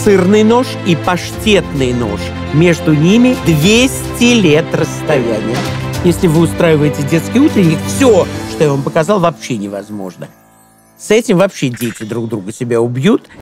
сырный нож и паштетный нож. Между ними 200 лет расстояния. Если вы устраиваете детский утренник, все, что я вам показал, вообще невозможно. С этим вообще дети друг друга себя убьют.